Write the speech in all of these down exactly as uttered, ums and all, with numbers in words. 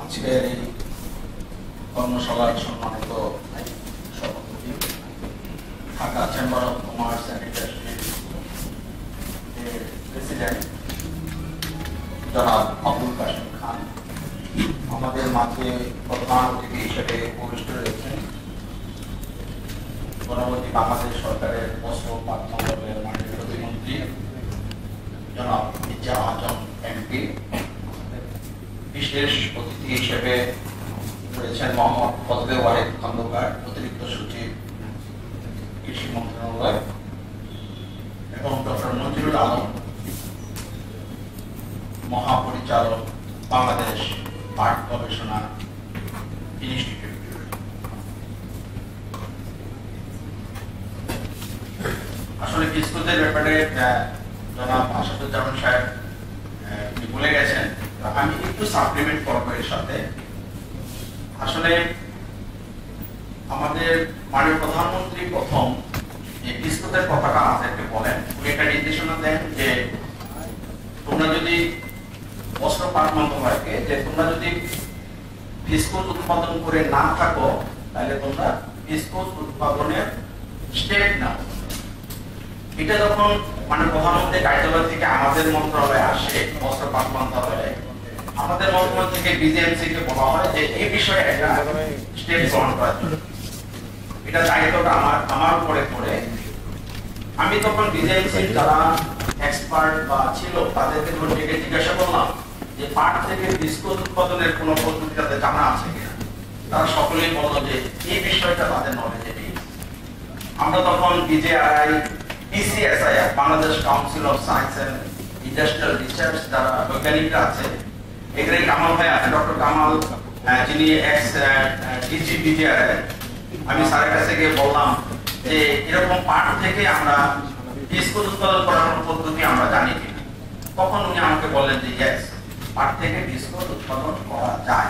আজকের এই কর্মশালার সম্মানিত সভাপতি Dhaka chamber of commerce and industries এর প্রেসিডেন্ট জনাব বাবুল খান, আমাদের মাঝে প্রধান অতিথি হিসেবে উপবিষ্ট রয়েছেন পরবর্তী বাংলাদেশ সরকারের বস্ত্র পাট মন্ত্রণালয়ের মাননীয় প্রতিমন্ত্রী জনাব আজম এমপি, বিশেষ অতিথি হিসেবে রয়েছেন মোহাম্মদ ফজলে ওয়াহেদ খন্দকার, অতিরিক্ত সচিব কৃষি মন্ত্রণালয়, এবং ডক্টর মতিজুল আলম, মহাপরিচালক বাংলাদেশ পাট গবেষণা ইনস্টিটিউট। আসলে বিস্কুটের ব্যাপারে জনাব আসাদুজ্জামান সাহেব বলে গেছেন, আমি একটু সাপ্লিমেন্ট করবো এর সাথে। আসলে আমাদের মাননীয় প্রধানমন্ত্রী প্রথম এই বিস্কুটের কথাটা আমাদেরকে বলেন, একটা নির্দেশনা দেন যে তোমরা যদি বস্ত্র পাট মন্ত্রণালয়কে যে তোমরা যদি বিস্কুট উৎপাদন করে না থাকো তাহলে তোমরা বিস্কুট উৎপাদনের স্টেপ নাও। এটা যখন মানে প্রধানমন্ত্রী কার্যালয় থেকে আমাদের মন্ত্রণালয়ে আসে, বস্ত্র পাট মন্ত্রণালয়ে, আমাদের মন্ত্রণালয় থেকে বিজিএমসি কে বলা হয় যে এই বিষয়ে একটা স্টেপ গ্রহণ করার জন্য। এটা দায়িত্বটা আমার আমার উপরে পড়ে। আমি তখন বিজিএমসি যারা এক্সপার্ট বা ছিল তাদেরকে ডেকে জিজ্ঞাসা করলাম যে পাট থেকে বিস্কুট উৎপাদনের কোন পদ্ধতি তাদের জানা আছে কিনা। তারা সকলেই বললো যে এই বিষয়টা তাদের নলেজে নেই। আমরা তখন বিজেআই, DCCI, Bangladesh council of science and industrial research যারা বৈজ্ঞানিকরা আছে, এখানে কামাল ভাই আছে, ডক্টর কামাল, যিনি এক্স ডিজি বিজেআই, আমি স্যারের কাছে গিয়ে বললাম যে এরকম পাট থেকে আমরা বিস্কুট উৎপাদন করার পদ্ধতি আমরা জানি কিনা। তখন উনি আমাকে বললেন যে ইয়েস, পাট থেকে বিস্কুট উৎপাদন করা যায়।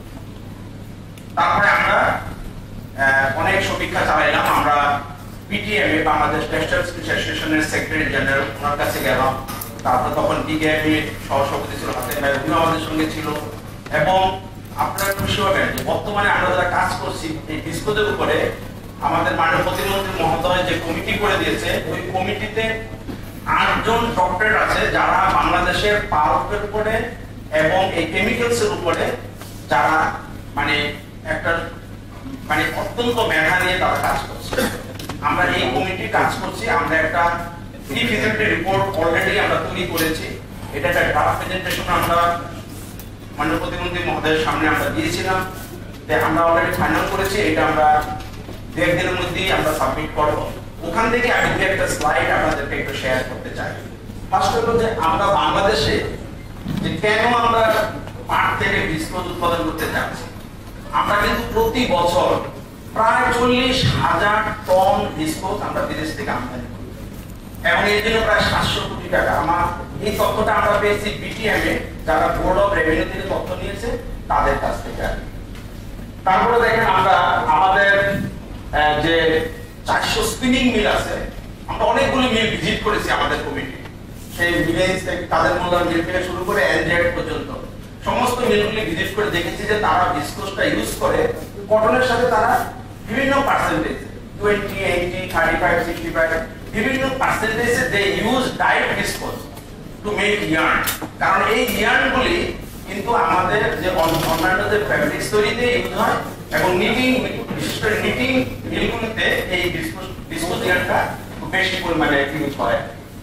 তারপরে আমরা অনেক সমীক্ষা চালাইলাম। আমরা পিটিএম, বাংলাদেশ টেক্সটাইল অ্যাসোসিয়েশনের সেক্রেটারি জেনারেল, ওনার কাছে গেলাম। তারপরে তখন ডিকেএমি সহসভাপতি ছিল হাতেম ভাই, উনি আমাদের সঙ্গে ছিল। এবং আপনারা খুশি হবেন যে বর্তমানে আমরা যারা কাজ করছি এই বিস্কুটের উপরে, আমাদের মাননীয় প্রতিমন্ত্রী মহোদয় যে কমিটি করে দিয়েছে, ওই কমিটিতে আটজন ডক্টর আছে যারা বাংলাদেশের পাল্পের উপরে এবং এই কেমিক্যালস এর উপরে যারা মানে একটা মানে অত্যন্ত মেধা নিয়ে তারা কাজ করছে। আমরা এই কমিটি কাজ করছি। আমরা একটা প্রি ফিজিবিলিটি রিপোর্ট অলরেডি আমরা তৈরি করেছি। এটা একটা ড্রাফট প্রেজেন্টেশন আমরা মাননীয় প্রতিমন্ত্রী মহোদয়ের সামনে আমরা দিয়েছিলাম। আমরা অলরেডি ফাইনাল করেছি। এটা আমরা দেড় দিনের মধ্যেই আমরা সাবমিট করব। ওখান থেকে আমি দু একটা স্লাইড আপনাদেরকে একটু শেয়ার করতে চাই। ফার্স্ট হলো যে আমরা বাংলাদেশে যে কেন আমরা পাট থেকে বিস্কুট উৎপাদন করতে চাচ্ছি। আমরা কিন্তু প্রতি বছর প্রায় চল্লিশ হাজার টন বিস্কুট আমরা বিদেশ থেকে আমদানি করি এবং এর জন্য প্রায় সাতশো কোটি টাকা। আমার এই তথ্যটা আমরা পেয়েছি বিটিএম এ, যারা বোর্ড অফ রেভিনিউ থেকে তথ্য নিয়েছে তাদের কাছ থেকে। তারপরে দেখেন আমরা আমাদের যে চারশো স্পিনিং মিল আছে, আমরা অনেকগুলো মিল ভিজিট করেছি আমাদের কমিটি। সেই ভিলেজ থেকে কাদের মোল্লার মিল থেকে শুরু করে এনজেড পর্যন্ত সমস্ত মিলগুলি ভিজিট করে দেখেছি যে তারা বিস্কুটটা ইউজ করে কটনের সাথে তারা বিভিন্ন percentage twenty, eighty, thirty five, sixty five বিভিন্ন পার্সেন্টেজে they use dyed viscose to make yarn. কারণ এই ইয়ার্নগুলি কিন্তু আমাদের যে অন্যান্য যে ফ্যাব্রিক্স তৈরিতে ইউজ হয় এবং নিটিং, বিশেষ করে নিটিং মিলগুলিতে এই বিস্কুট বিস্কুট ইয়ার্নটা খুব বেশি পরিমাণে ইউজ হয়।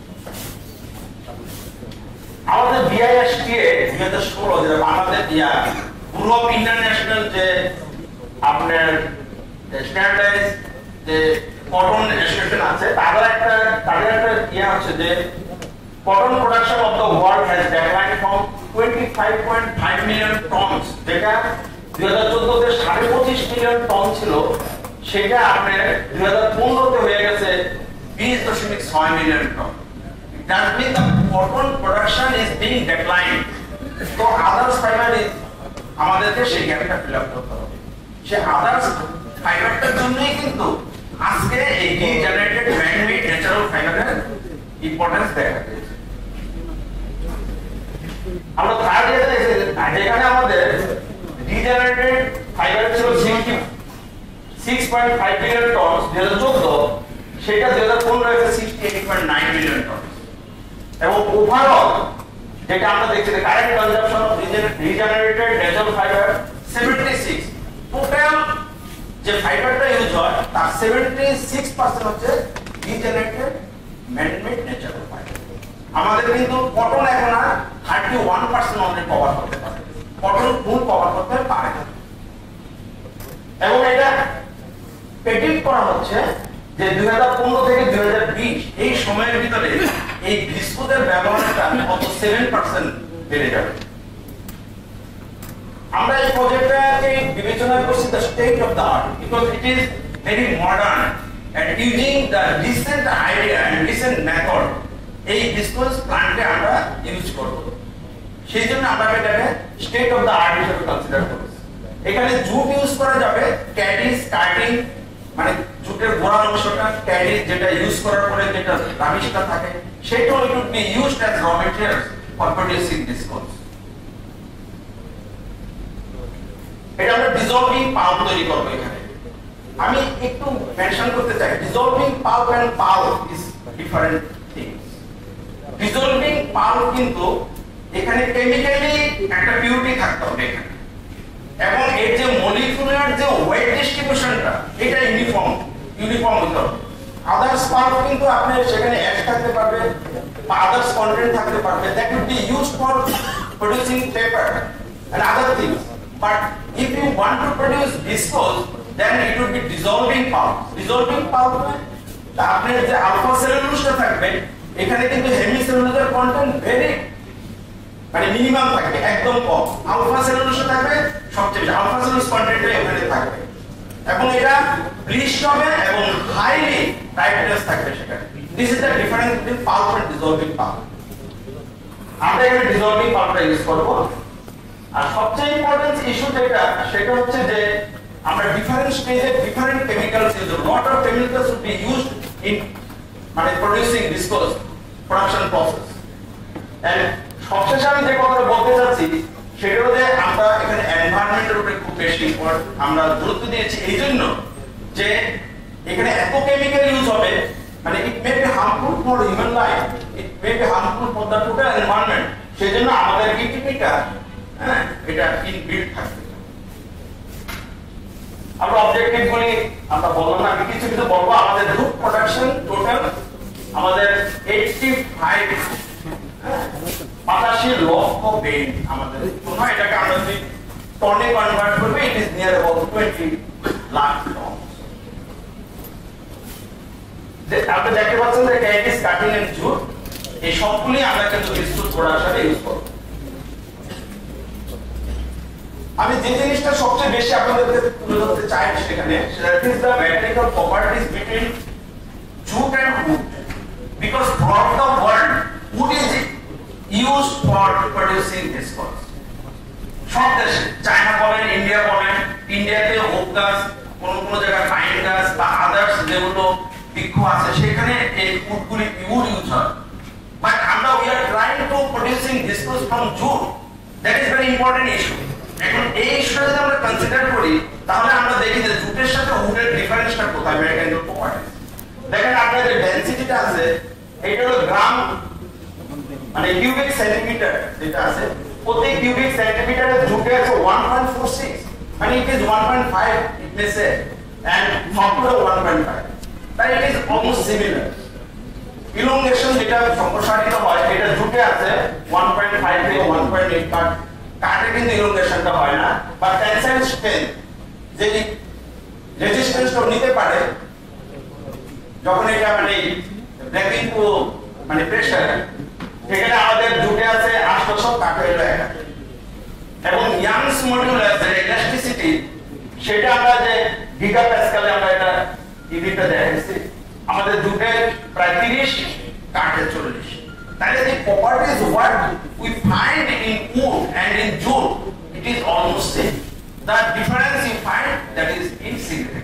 আমাদের বিআইএসটিএ দুই হাজার ষোলো যে আমাদের ইয়া ব্যুরো অফ ইন্টারন্যাশনাল যে আপনার স্ট্যান্ডার্ডাইজ যে কটন অ্যাসোসিয়েশন আছে, তাদের একটা তাদের একটা ইয়া হচ্ছে যে cotton production of the world has declined from twenty-five point five million tons, যেটা দুই হাজার চোদ্দ তে সাড়ে পঁচিশ মিলিয়ন টন ছিল, সেটা আপনার দুই হাজার পনেরো তে হয়ে গেছে বিশ দশমিক ছয় million ton. That means the cotton production is being declined. তো আদার্স ফাইবার আমাদেরকে সেই গ্যাপটা ফিল আপ করতে হবে। সে আদার্স ফাইবারটার জন্যই কিন্তু আজকে এই রিজেনারেটেড ম্যান-মেড ন্যাচারাল ফাইবারের ইম্পর্টেন্স দেখা দিয়েছে। আমরা থার্ড ইয়ারে যেখানে আমাদের রিজেনারেটেড ফাইবার ছিল sixty-six point five billion ton দুই হাজার চৌদ্দ, সেটা দুই হাজার পনেরো এসে sixty-eight point nine billion ton. এবং ওভারঅল যেটা আমরা দেখছি যে current consumption of regenerated natural fibre seventy-six, total যে ফাইবারটা ইউজ হয় তার seventy-six পার্সেন্ট হচ্ছে রিজেনারেটেড ম্যান-মেড ন্যাচারাল ফাইবার। আমাদের কিন্তু কটন এখন আর thirty-one পার্সেন্ট অনলি কভার করতে পারে, কটন ফুল কভার করতে পারে না। এবং এটা প্রেডিক্ট করা হচ্ছে যে দুই হাজার পনেরো থেকে দুই হাজার বিশ এই সময়ের ভিতরে এই ভিস্কোজের ব্যবহারটা কত seven পার্সেন্ট বেড়ে যাবে। আমরা এই প্রজেক্টটাকে বিবেচনা করছি the state of the art because it is very modern and using the recent idea and recent method এই ভিস্কোজ প্ল্যান্টে আমরা ইউজ করব। সেই জন্য আমরা এটাকে স্টেট অফ দ্য আর্ট হিসেবে কনসিডার করছি। এখানে জুট ইউজ করা যাবে, ক্যাডি স্টার্টিং মানে জুটের গোড়ার অংশটা, ক্যাডি যেটা ইউজ করার পরে যেটা রাবিশটা থাকে সেটাও it would be used as raw materials for producing viscose. এটা আমরা ডিসলভিং পাল্প তৈরি করব। এখানে আমি একটু মেনশন করতে চাই dissolving pulp and pulp is different things. Dissolving pulp কিন্তু এখানে কেমিক্যালি একটা পিউরিটি থাকতে হবে এখানে, এবং এর যে মলিকিউলার যে ওয়েট ডিস্ট্রিবিউশনটা এটা ইউনিফর্ম ইউনিফর্ম হতে হবে। আদার্স পাল্প কিন্তু আপনি সেখানে অ্যাশ থাকতে পারবে বা আদার্স কন্টেন্ট থাকতে পারবে that would be used for producing paper and other things, but if you want to produce viscose then it would be dissolving pulp. Dissolving pulp তা আপনার যে আলফা সেলুলোজটা থাকবে এখানে কিন্তু হেমিসেলুলোজের কন্টেন্ট ভেরি মানে মিনিমাম থাকবে, একদম কম। আলফা সেলুলোজ থাকবে সবচেয়ে বেশি, আলফা সেলুলোজ কন্টেন্টটা এখানে থাকবে এবং এটা ব্লিচড হবে এবং হাইলি টাইটনেস থাকবে সেখানে। This is the difference between pulp and dissolving pulp. আমরা এখানে ডিসলভিং পাল্পটা ইউজ করব। আর সবচেয়ে ইম্পর্টেন্ট ইস্যু যেটা সেটা হচ্ছে যে আমরা ডিফারেন্ট স্টেজে ডিফারেন্ট কেমিক্যালস ইউজ করব। Lot of chemicals would be used in মানে producing viscose production process. And সবশেষে আমি যে কথাটা বলতে চাচ্ছি সেটা হচ্ছে আমরা এখানে এনভায়রনমেন্টের উপরে খুব বেশি আমরা গুরুত্ব দিয়েছি এই জন্য যে এখানে এত কেমিক্যাল ইউজ হবে মানে it may be harmful for human life, it may be harmful for the total environment. সেজন্য আমাদের ইটিপিটা হ্যাঁ এটা ইনবিল্ট থাকবে। আমরা অবজেক্টিভ গুলি আমরা বললাম না, আমি কিছু কিছু বলবো। আমাদের গ্রুপ প্রোডাকশন টোটাল আমাদের eighty-five পঁচাশি লক্ষ বেড আমাদের তোমরা এটাকে আমরা যদি টনে কনভার্ট করবে it is near about twenty lakh ton. যে আপনি দেখতে পাচ্ছেন যে ক্যান্ডিস কাটিং এন্ড জুট এই সবগুলি আমরা কিন্তু বিস্কুট প্রোডাকশনে ইউজ করব। আমি যে জিনিসটা সবচেয়ে বেশি আপনাদেরকে তুলে ধরতে চাই সেখানে সেটা is the material properties between jute and wood, because throughout the world wood is used for producing viscose। সব দেশে চায়না বলেন, ইন্ডিয়া বলেন, ইন্ডিয়াতে ওক গাছ, কোন কোন জায়গায় পাইন গাছ বা আদার্স যেগুলো বৃক্ষ আছে সেখানে এই উডগুলি উড ইউজ হয়। বাট আমরা we are trying to producing viscose from jute, that is very important issue. এখন এই ইস্যুটা যদি আমরা কনসিডার করি তাহলে আমরা দেখি যে জুটের সাথে উডের ডিফারেন্সটা কোথায় মেকানিক্যাল প্রপার্টিজ। দেখেন আপনার যে ডেনসিটিটা আছে এটা হলো গ্রাম মানে কিউবিক সেন্টিমিটার যেটা আছে প্রতি কিউবিক সেন্টিমিটারে জুটে আছে one point four six, মানে it is one point five it may say and formula one point five, তাই it is almost similar. elongation যেটা সম্প্রসারিত হয় এটা জুটে আছে one point five থেকে one point eight, বাট কাটে কিন্তু elongationটা হয় না। বাট টেনসাইল স্ট্রেংথ যে রেজিস্ট্যান্সটা নিতে পারে যখন এটা মানে ব্রেকিং টু মানে প্রেসার এখানে আমাদের জুটে আছে আটশো, কাটে হলো এক হাজার। এবং ইয়াংস মডিউলাস যে ইলাস্টিসিটি সেটা আমরা যে গিগা প্যাসকালে আমরা এটা ইভিটা দেখাইছি আমাদের জুটে প্রায় তিরিশ, কাটে চল্লিশ। তাহলে the properties what we find in wood and in jute it is almost same. The difference you find that is insignificant.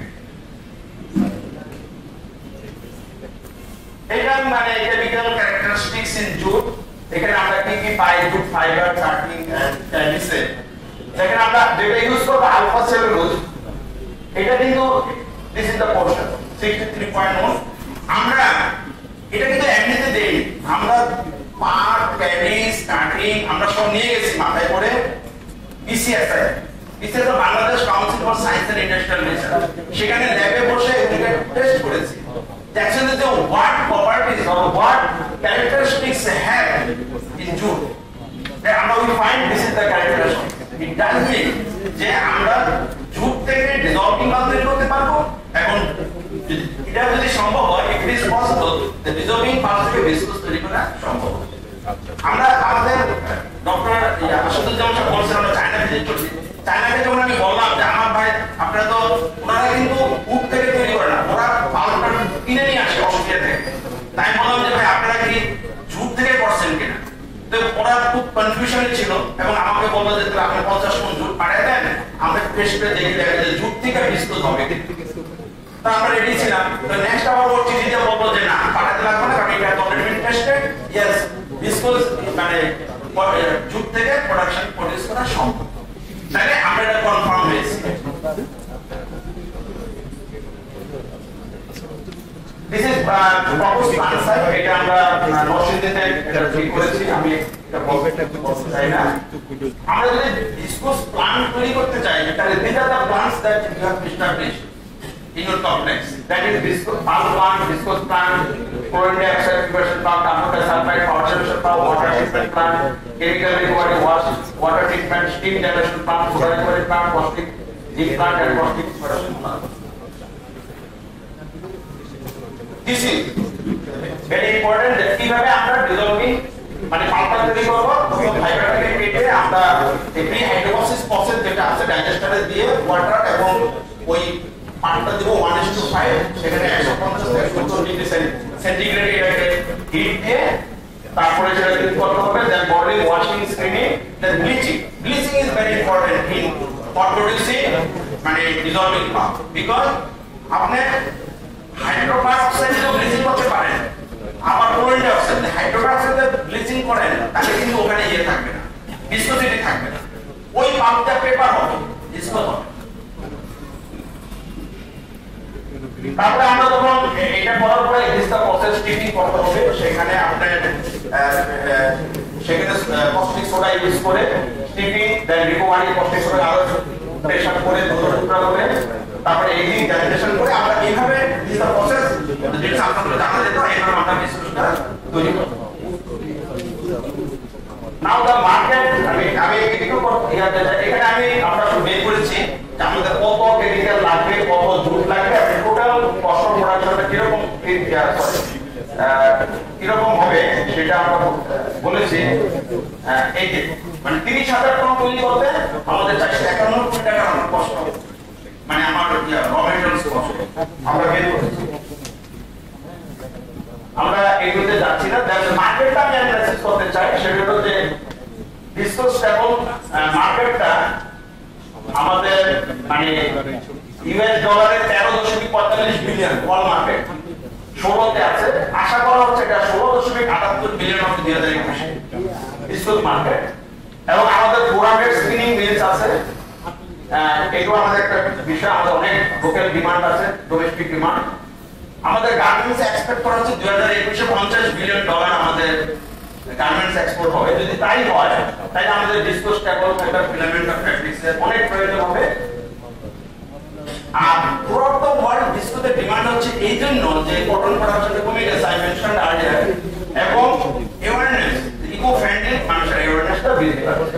এটা মানে chemical characteristics in jute এখানে আমরা কি কি পাই জুট ফাইবার কাটিং এন্ড ক্যান্ডিসে দেখেন আমরা যেটা ইউজ করব আলফা সেলুলোজ, এটা কিন্তু this is the portion sixty three point one. আমরা এটা কিন্তু এমনিতে দেই, আমরা পার প্যাডি স্টার্টিং আমরা সব নিয়ে গেছি মাথায় করে BCSI, BCSI Bangladesh council for science and industrial research, সেখানে ল্যাবে বসে এটাকে টেস্ট করেছি। Actually, the what properties or what characteristics have in jute. Then আমরা we find this is the characteristic. It does mean যে আমরা jute থেকে dissolving মাল তৈরি করতে পারবো, এবং এটা যদি সম্ভব হয় it is possible the dissolving part থেকে viscose তৈরি করা সম্ভব। আমরা আমাদের ডক্টর আশুতোষ সাহেব বলছেন আমরা চায়না ভিজিট করছি, চায়নাকে যখন আমি বললাম যে আমার ভাই আপনারা তো ওনারা কিন্তু উড থেকে তৈরি করে না, ওরা পাল্পটা কিনে নিয়ে আসে অস্ট্রেলিয়া থেকে, তাই বললাম যে ভাই আপনারা কি জুট থেকে করছেন কিনা, তো ওরা খুব কনফিউশনে ছিল এবং আমাকে বললো যে আপনি পঞ্চাশ মণ জুট পাঠিয়ে দেন, আমরা টেস্ট করে দেখে দেখা যায় জুট থেকে বিস্কুট হবে, তো আমরা রেডি ছিলাম। তো নেক্সট আবার ওর চিঠি দিয়ে বলবো যে না পাঠাতে লাগবে না, কারণ এটা অলরেডি টেস্টেড, ইয়েস বিস্কুট মানে জুট থেকে প্রোডাকশন প্রডিউস করা সম্ভব, তাহলে আমরা এটা কনফার্ম হয়েছি। This is uh, proposed plant site. এটা আমরা নরসিংদীতে এটা ঠিক করেছি, আমি এটা বলতে চাই না। আমরা যদি ডিসকোস প্লান্ট তৈরি করতে চাই তাহলে these are the plants that you have established in your complex. That is viscose pulp plant, viscose plant, chlorine dioxide preparation plant, carbon sulfide power generation plant, water treatment plant, chemical recovery wash, water treatment, steam generation plant, soda recovery plant, caustic zinc plant, and caustic production plant. This is very important that কিভাবে আমরা ডিসলভিং মানে পাল্পটা তৈরি করব, তখন ফাইবারটাকে কেটে আমরা এই pre hydrolysis process যেটা আছে ডাইজেস্টারে দিয়ে ওয়াটার এবং ওই পাল্পটা দেব one is to five, সেখানে একশো পঞ্চাশ থেকে সত্তর ডিগ্রি সেন্টিগ্রেড এটাকে হিট দিয়ে তারপরে সেটা কি করতে হবে, then body washing screening, then bleaching. Bleaching is very important in for producing মানে ডিসলভিং পাল্প, বিকজ আপনি হাইড্রোকার্বন অক্সাইড তো ব্লিচিং করতে পারেন, আবার chlorine dioxide hydrocarbon oxide bleaching করেন তাহলে কিন্তু ওখানে ইয়ে থাকবে না, ভিসকোসিটি থাকবে না, ওই পাম্পটা পেপার হবে, ভিসকোস হবে। তারপরে আমরা যখন এটা করার পরে এক্সট্রা প্রসেস টিপিং করতে হবে, সেখানে আপনি সেখানে কস্টিক সোডা ইউজ করে steeping then recovery caustic soda আরো প্রেসার করে দুটো টুকরা করে তারপরে এগিং জেনারেশন করে আমরা এইভাবে দিস দ্য প্রসেস যেটা আপনাদের জানা যেত এইভাবে আমরা বিস্কুটটা তৈরি করব। নাও দ্য মার্কেট আমি আমি একটু এখানে আমি আমরা বের করেছি যে আমাদের কত কেমিক্যাল লাগবে, কত জুট লাগবে, আর টোটাল কস্ট অফ প্রোডাকশনটা কিরকম কিরকম হবে সেটা আমরা বলেছি। এই যে মানে তিরিশ হাজার টন তৈরি করতে আমাদের চারশো একান্ন কোটি টাকা আমার কষ্ট হবে, মানে আমার র ম্যাটেরিয়ালস কষ্ট আমরা বের করেছি। আমরা এগুলোতে যাচ্ছি না, মার্কেটটা আমি অ্যানালাইসিস করতে চাই, সেটা হলো যে ভিসকোস স্টেবল মার্কেটটা আমাদের মানে ইউএস ডলারে তেরো দশমিক পঁয়তাল্লিশ বিলিয়ন ওয়ার্ল্ড মার্কেট, ষোলোতে আছে, আশা করা হচ্ছে এটা ষোলো দশমিক আটাত্তর বিলিয়ন হবে দুই হাজার একুশে ভিসকোস মার্কেট। এবং আমাদের ফোরামের স্পিনিং মিলস আছে, এটাও আমাদের একটা বিষয়, আমাদের অনেক লোকাল ডিমান্ড আছে, ডোমেস্টিক ডিমান্ড। আমাদের গার্মেন্টস এক্সপোর্ট করা হচ্ছে দুই হাজার একুশে পঞ্চাশ বিলিয়ন ডলার আমাদের গার্মেন্টস এক্সপোর্ট হবে। যদি তাই হয় তাহলে আমাদের viscose staple fibre filament of ফ্যাব্রিক্সের অনেক প্রয়োজন হবে। আর থ্রুআউট দ্য ওয়ার্ল্ড ভিসকোসের ডিমান্ড হচ্ছে এই জন্য যে কটন প্রোডাকশন কমে গেছে, আই মেনশনড আর্লিয়ার, এবং অ্যাওয়ারনেস ইকো ফ্রেন্ডলি মানুষের অ্যাওয়ারনেসটা বৃদ্ধি পাচ্ছে।